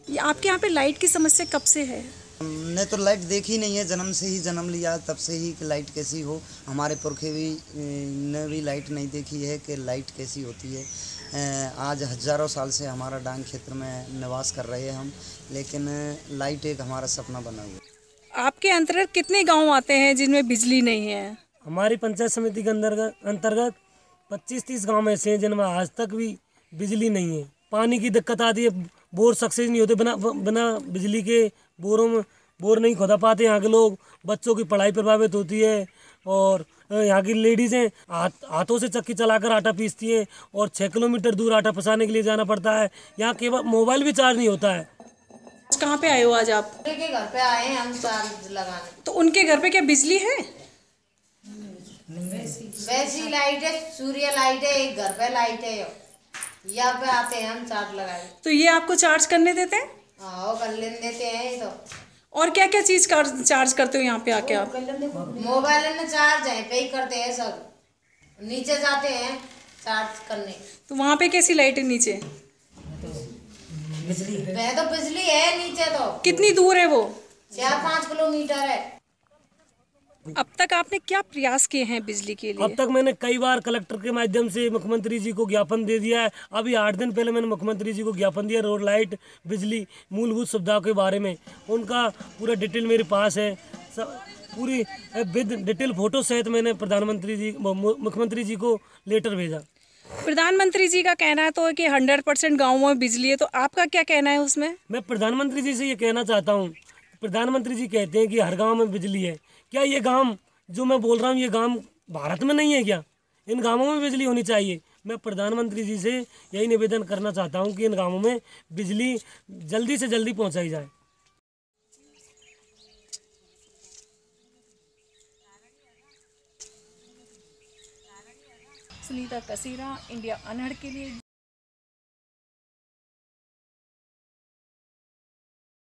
ये आपके यहाँ पे लाइट की समस्या कब से है? हमने तो लाइट देखी नहीं है, जन्म से ही जन्म लिया तब से ही कि लाइट कैसी हो। हमारे पुरखे भी ने भी लाइट नहीं देखी है कि लाइट कैसी होती है। आज हज़ारों साल से हमारा डांग क्षेत्र में निवास कर रहे हैं हम, लेकिन लाइट एक हमारा सपना बना हुआ है। आपके अंतर्गत कितने गांव आते हैं जिनमें बिजली नहीं है? हमारी पंचायत समिति के अंतर्गत 25-30 गांव ऐसे हैं जिनमें आज तक भी बिजली नहीं है। पानी की दिक्कत आती है, बोर सक्सेस नहीं होते, बिना बिजली के बोरों में बोर नहीं खोदा पाते यहाँ के लोग। बच्चों की पढ़ाई प्रभावित होती है और यहाँ की लेडीज़ें हाथों से चक्की चलाकर आटा पीसती हैं और 6 किलोमीटर दूर आटा पिसाने के लिए जाना पड़ता है। यहाँ केवल मोबाइल भी चार्ज नहीं होता है। कहाँ पे आए हो आज आप? के घर पे आए हैं हम चार्ज लगाने। तो उनके घर पे क्या बिजली है? वैसी लाइट है, सूर्य लाइट है, एक घर पे लाइट है। यहाँ पे आते हैं हम चार्ज लगाए। तो ये आपको चार्ज करने देते हैं? हाँ, कर लेने देते हैं। तो और क्या क्या चीज चार्ज करते हो यहाँ पे आके आप? मोबाइल में चार्ज है पे ही करते हैं सब। नीचे जाते हैं चार्ज करने। तो वहाँ पे कैसी लाइट है नीचे? वह तो बिजली है नीचे। तो कितनी दूर है वो? 4-5 किलोमीटर है। अब तक आपने क्या प्रयास किए हैं बिजली के लिए? अब तक मैंने कई बार कलेक्टर के माध्यम से मुख्यमंत्री जी को ज्ञापन दे दिया है। अभी 8 दिन पहले मैंने मुख्यमंत्री जी को ज्ञापन दिया रोड, लाइट, बिजली, मूलभूत सुविधाओं के बारे में। उनका पूरा डिटेल मेरे पास है, पूरी विद डिटेल फोटो सहित मैंने मुख्यमंत्री जी को लेटर भेजा। प्रधानमंत्री जी का कहना है तो कि 100% गाँवों में बिजली है, तो आपका क्या कहना है उसमें? मैं प्रधानमंत्री जी से ये कहना चाहता हूँ, प्रधानमंत्री जी कहते हैं कि हर गांव में बिजली है। क्या ये गांव जो मैं बोल रहा हूँ ये गांव भारत में नहीं है क्या? इन गांवों में बिजली होनी चाहिए। मैं प्रधानमंत्री जी से यही निवेदन करना चाहता हूँ कि इन गांवों में बिजली जल्दी से जल्दी पहुँचाई जाए। सुनीता कसीरा, इंडिया अनहड़ के लिए।